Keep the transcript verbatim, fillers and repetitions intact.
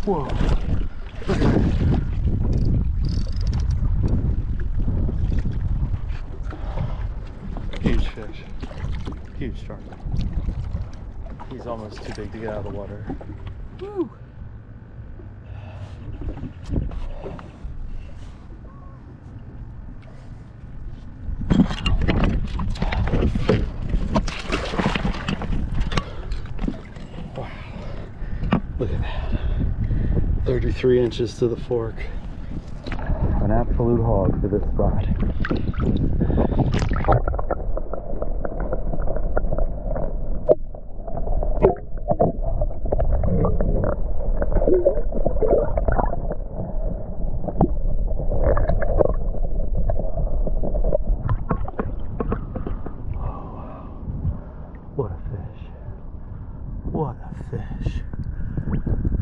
Whoa. Huge fish. Huge tarpon. He's almost too big to get out of the water. Woo! Wow. Look at that. thirty-three inches to the fork. An absolute hog for this spot. What a fish. What a fish.